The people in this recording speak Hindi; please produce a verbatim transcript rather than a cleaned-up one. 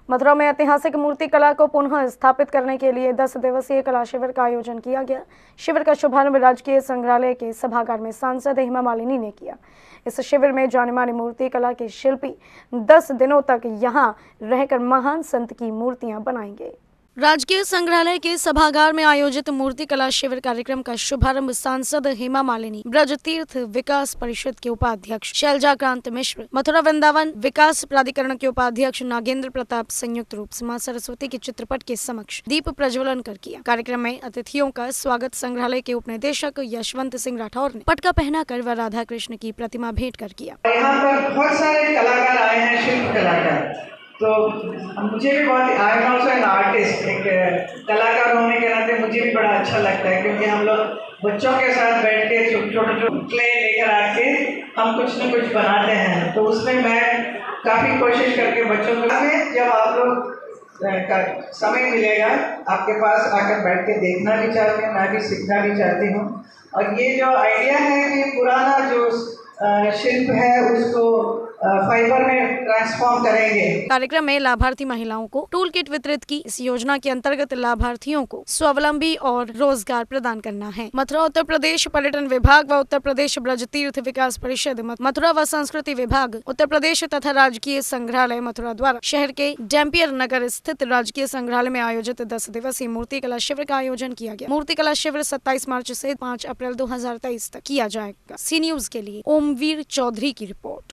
मथुरा में ऐतिहासिक मूर्ति कला को पुनः स्थापित करने के लिए दस दिवसीय कला शिविर का आयोजन किया गया। शिविर का शुभारंभ राजकीय संग्रहालय के सभागार में सांसद हेमा मालिनी ने किया। इस शिविर में जाने माने मूर्ति कला के शिल्पी दस दिनों तक यहां रहकर महान संत की मूर्तियां बनाएंगे। राजकीय संग्रहालय के सभागार में आयोजित मूर्ति कला शिविर कार्यक्रम का शुभारंभ सांसद हेमा मालिनी, ब्रज तीर्थ विकास परिषद के उपाध्यक्ष शैलजाकांत मिश्र, मथुरा वृंदावन विकास प्राधिकरण के उपाध्यक्ष नागेंद्र प्रताप संयुक्त रूप से मां सरस्वती के चित्रपट के समक्ष दीप प्रज्वलन कर किया। कार्यक्रम में अतिथियों का स्वागत संग्रहालय के उपनिदेशक यशवंत सिंह राठौर ने पटका पहनाकर व राधा कृष्ण की प्रतिमा भेंट कर किया। यहाँ पर बहुत सारे कलाकार आए हैं, शिल्प कलाकार, तो मुझे भी बहुत, I am also an artist, एक कलाकार होने के नाते मुझे भी बड़ा अच्छा लगता है, क्योंकि हम लोग बच्चों के साथ बैठ के छोटे छोटे क्ले लेकर आके हम कुछ न कुछ बनाते हैं। तो उसमें मैं काफ़ी कोशिश करके बच्चों को, जब आप लोग का समय मिलेगा आपके पास आकर बैठ के देखना भी चाहते हैं, मैं भी सीखना भी चाहती हूँ। और ये जो आइडिया है कि पुराना जो शिल्प है उसको फाइबर में ट्रांसफॉर्म करेंगे। कार्यक्रम में लाभार्थी महिलाओं को टूल किट वितरित की। इस योजना के अंतर्गत लाभार्थियों को स्वावलंबी और रोजगार प्रदान करना है। मथुरा उत्तर प्रदेश पर्यटन विभाग व उत्तर प्रदेश ब्रज तीर्थ विकास परिषद, मथुरा व संस्कृति विभाग उत्तर प्रदेश तथा राजकीय संग्रहालय मथुरा द्वारा शहर के डैम्पियर नगर स्थित राजकीय संग्रहालय में आयोजित दस दिवसीय मूर्ति कला शिविर का आयोजन किया गया। मूर्ति कला शिविर सत्ताईस मार्च से पाँच अप्रैल दो हजार तेईस तक किया जाएगा। सी न्यूज के लिए ओमवीर चौधरी की रिपोर्ट।